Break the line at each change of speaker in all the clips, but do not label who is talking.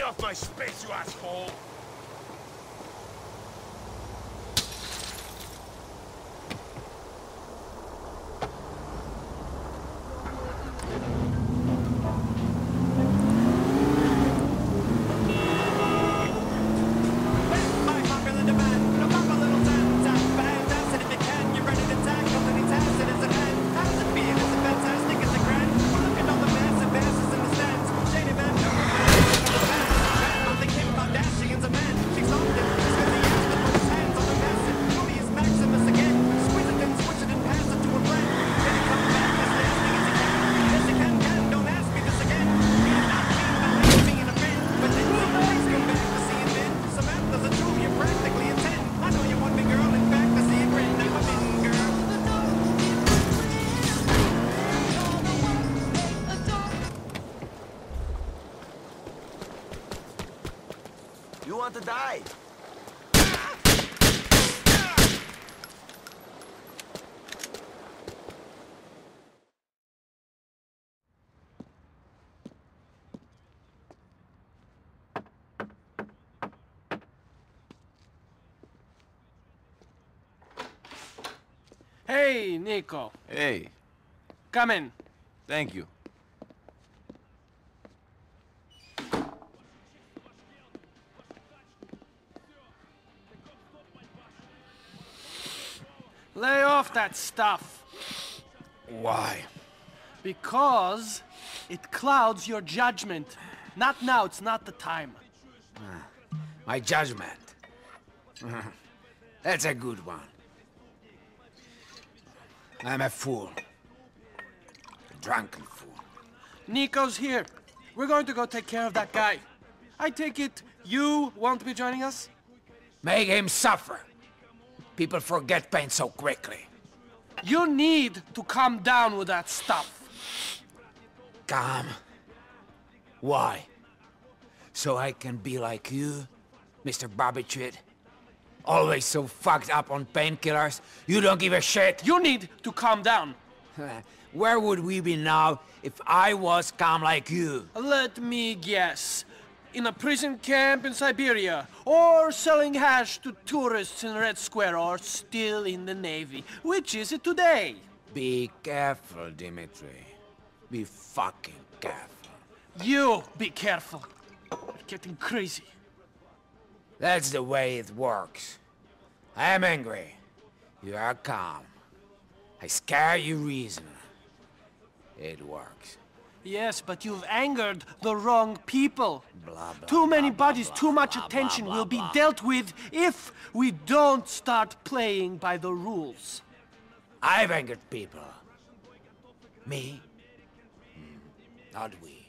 off my space, you asshole!
You want to die?
Hey, Nico.
Hey.
Come in.
Thank you.
Lay off that stuff.
Why?
Because it clouds your judgment. Not now, it's not the time.
My judgment. That's a good one. I'm a fool. A drunken fool.
Nico's here. We're going to go take care of that guy. I take it you won't be joining us?
Make him suffer. People forget pain so quickly.
You need to calm down with that stuff.
Calm? Why? So I can be like you, Mr. Barbiturated? Always so fucked up on painkillers, you don't give a shit?
You need to calm down.
Where would we be now if I was calm like you?
Let me guess. In a prison camp in Siberia, or selling hash to tourists in Red Square, or still in the Navy. Which is it today?
Be careful, Dimitri. Be fucking careful.
You be careful. You're getting crazy.
That's the way it works. I am angry. You are calm. I scare you reason. It works.
Yes, but you've angered the wrong people.
Blah, blah,
Too many
blah,
bodies,
blah,
too much
blah,
attention
blah,
will be
blah.
dealt with if we don't start playing by the rules.
I've angered people. Me? Not we.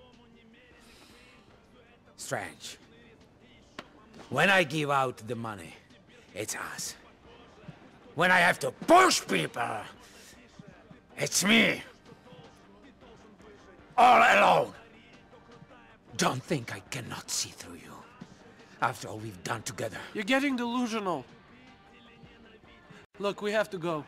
Strange. When I give out the money, it's us. When I have to push people, it's me. All alone. Don't think I cannot see through you. After all we've done together.
You're getting delusional. Look, we have to go.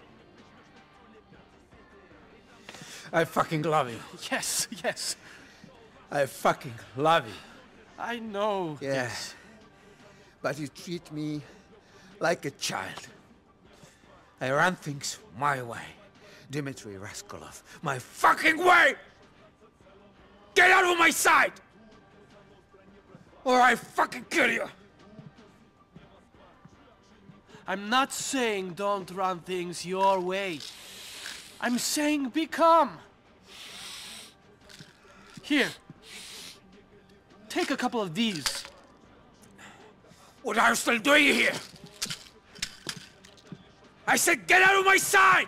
I fucking love you.
Yes, yes.
I fucking love you.
I know.
Yeah.
Yes.
But you treat me like a child. I run things my way. Dmitri Raskolov, my fucking way! Get out of my sight! Or I fucking kill you!
I'm not saying don't run things your way. I'm saying be calm. Here. Take a couple of these.
What are you still doing here? I said get out of my sight!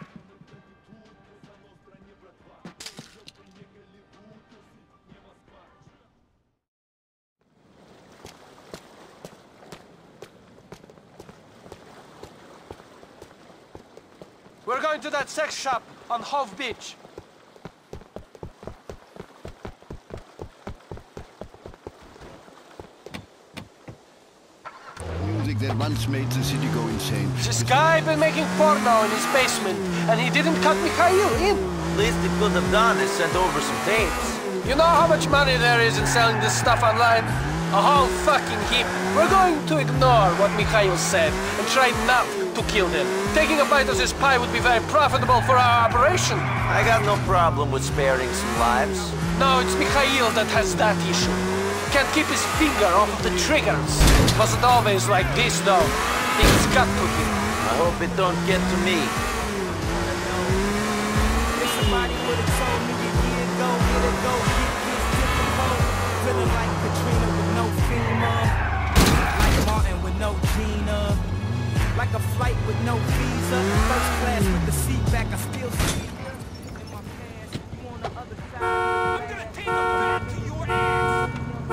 We're going to that sex shop on Hove Beach.
Music that once made the city go insane.
This guy been making porno in his basement, and he didn't cut Mikhail in.
Least he could have done is sent over some tapes.
You know how much money there is in selling this stuff online? A whole fucking heap. We're going to ignore what Mikhail said and try not to kill him. Taking a bite of this pie would be very profitable for our operation.
I got no problem with sparing some lives.
No, it's Mikhail that has that issue. Can't keep his finger off of the triggers. Wasn't always like this, though. Things got to him.
I hope it don't get to me.
If somebody would've told me a year ago, it'd go get this difficult. Feeling like Katrina with no FEMA, like Martin with no Gina, like a flight with no visa, first class with the seat back, I still see you. In my past, you on the other side. I'm gonna take them back to your ass.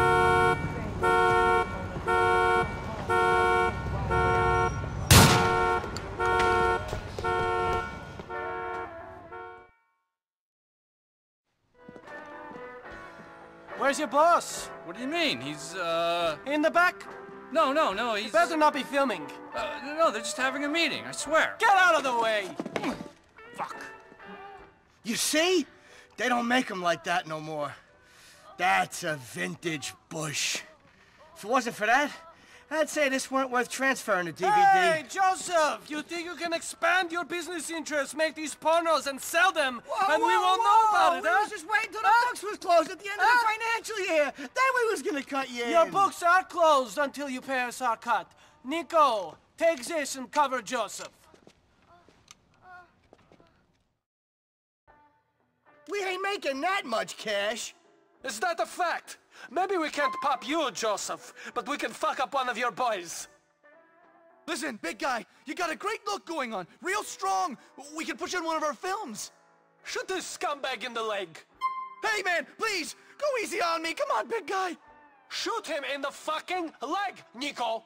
Where's your boss?
What do you mean? He's,
In the back?
No, he's...
Better not be filming.
No, they're just having a meeting, I swear.
Get out of the way!
Fuck. You see? They don't make them like that no more. That's a vintage Bush. If it wasn't for that, I'd say this weren't worth transferring to DVD.
Hey, Joseph! You think you can expand your business interests, make these pornos and sell them, and we won't know about it,
We
huh?
was just waiting till the books was closed at the end of the financial year. Then we was gonna cut you
Your
in.
books are closed until you pay us our cut. Nico, take this and cover Joseph.
We ain't making that much cash.
Is that a fact? Maybe we can't pop you, Joseph, but we can fuck up one of your boys.
Listen, big guy, you got a great look going on. Real strong. We can push in one of our films.
Shoot this scumbag in the leg.
Hey, man, please, go easy on me. Come on, big guy.
Shoot him in the fucking leg, Nico.
All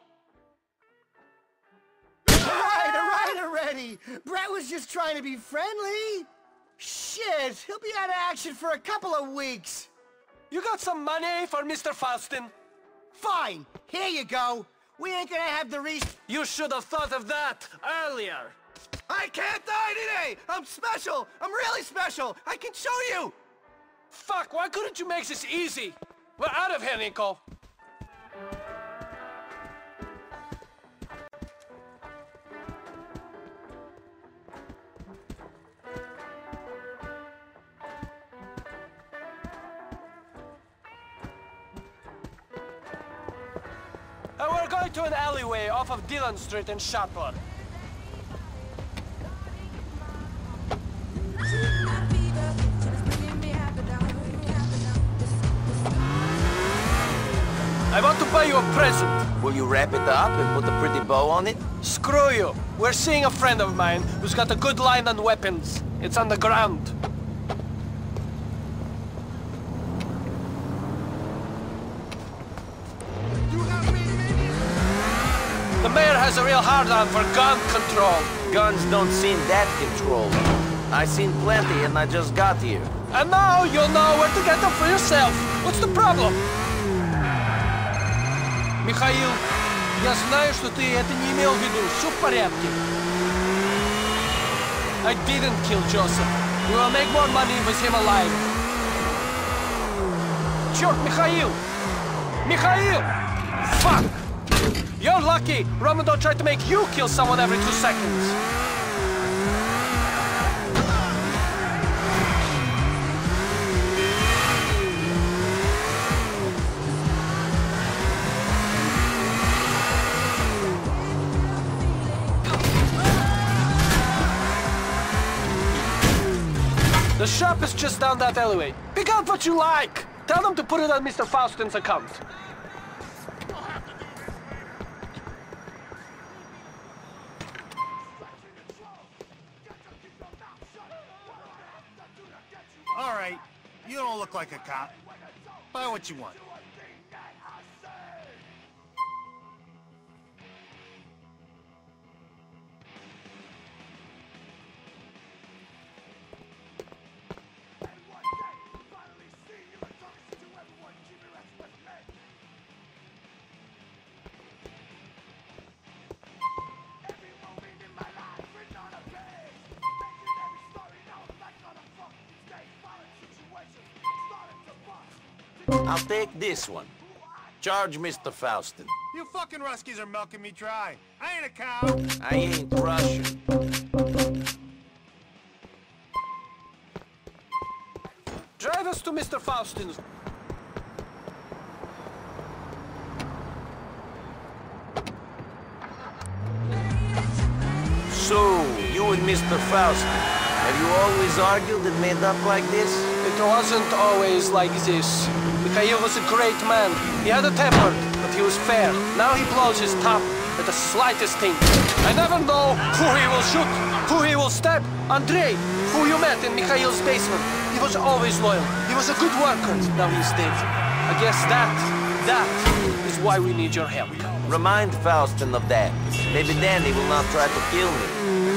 right already. Brett was just trying to be friendly. Shit, he'll be out of action for a couple of weeks.
You got some money for Mr. Faustin?
Fine, here you go. We ain't gonna have the
You should have thought of that earlier.
I can't die today. I'm special. I'm really special. I can show you.
Fuck, why couldn't you make this easy? We're out of here, Nico. We're going to an alleyway off of Dillon Street in Shotler. I want to buy you a present.
Will you wrap it up and put a pretty bow on it?
Screw you. We're seeing a friend of mine who's got a good line on weapons. It's on the ground. The mayor has a real hard-on for gun control.
Guns don't seem that controlled. I seen plenty and I just got here.
And now you'll know where to get them for yourself. What's the problem? Михаил, я знаю, что ты это не имел в виду. Все в порядке. I didn't kill Joseph. We will make more money with him alive. Черт, Михаил! Михаил! Fuck! You're lucky Roman don't try to make you kill someone every 2 seconds. The shop is just down that alleyway. Pick out what you like. Tell them to put it on Mr. Faustin's account.
All right, you don't look like a cop. Buy what you want.
I'll take this one. Charge Mr. Faustin.
You fucking Ruskies are milking me dry. I ain't a cow.
I ain't Russian.
Drive us to Mr. Faustin's.
So, you and Mr. Faustin, have you always argued and made up like this?
It wasn't always like this. Mikhail was a great man. He had a temper, but he was fair. Now he blows his top at the slightest thing. I never know who he will shoot, who he will stab. Andrei, who you met in Mikhail's basement, he was always loyal. He was a good worker. Now he's dead. I guess that is why we need your help.
Remind Faustin of that. Maybe then he will not try to kill me.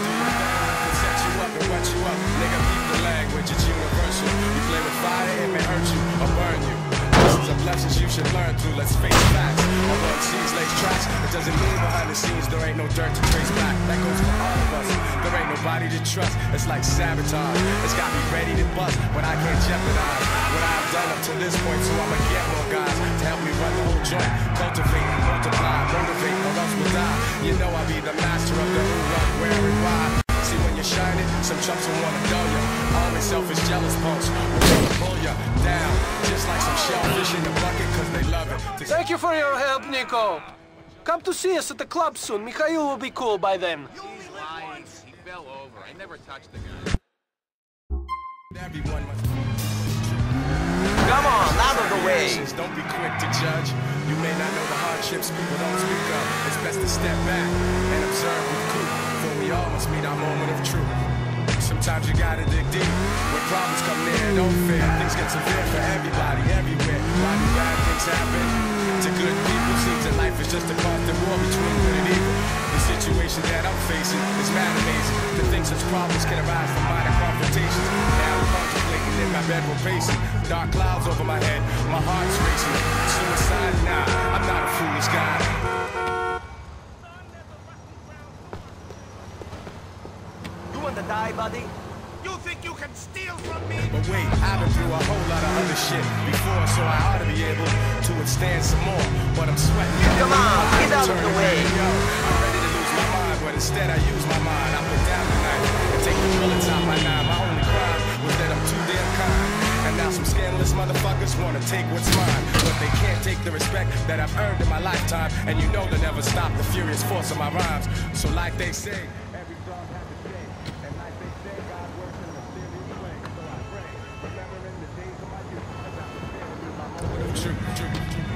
Nigga, keep the language, it's universal. You play with fire, it may hurt you or burn you. Lessons of lessons you should learn through, let's face facts. Although it seems lays tracks, it doesn't mean behind the scenes there ain't no dirt to trace back. That goes for all of us. There ain't nobody to trust, it's like sabotage. It's got me ready to bust, but I can't jeopardize what I've done up to this point, so I'ma get more guys to help me run the whole joint. Cultivate, multiply, motivate, or else we'll die. You know I'll be the master of the who, what, where, and why. See, when you're shining, some chumps will wanna dull ya. Always selfish, jealous punks will wanna pull ya down. Just like some shellfish in the bucket, cause they love it.
Thank you for your help, Nico. Come to see us at the club soon. Mikhail will be cool by then.
He's lying. He fell over. I never touched the guy.
Everyone must...
Come on, out of the way.
Don't be quick to judge. You may not know the hardships people don't speak of. It's best to step back and observe with cool. For we all must meet our moment of truth. Sometimes you gotta dig deep. When problems come near, don't fear. Things get severe for everybody, everywhere. Why do bad things happen to good people? Seems that life is just a constant war between good and evil. The situation that I'm facing is mad amazing. To think such problems can arise from minor confrontations. Now I'm contemplating in my bed, we're pacing. Dark clouds over my head, my heart's racing. Suicide? Nah, I'm not a foolish guy.
You want to die, buddy?
You think you can steal from me?
But wait, I've been through a whole lot of other shit before, so I ought to be able to withstand some more. But I'm sweating.
Come on, get out of the way.
I'm ready to lose my mind, but instead I use my mind. I put down the knife and take the bullets out my nine. My only crime was that I'm too damn kind. And now some scandalous motherfuckers wanna take what's mine, but they can't take the respect that I've earned in my lifetime. And you know they'll never stop the furious force of my rhymes. So like they say, every song has a day. And like they say, God works in a mysterious way. So I pray, remembering the days of my youth, as I prepare to lose my moment of truth.